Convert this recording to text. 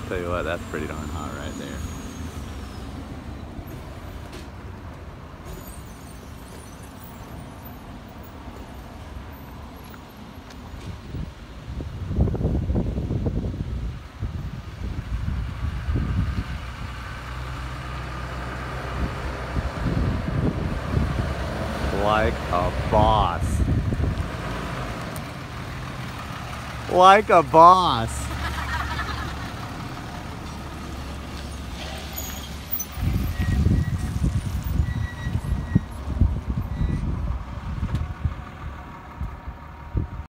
Tell you what, that's pretty darn hot right there. Like a boss. Like a boss.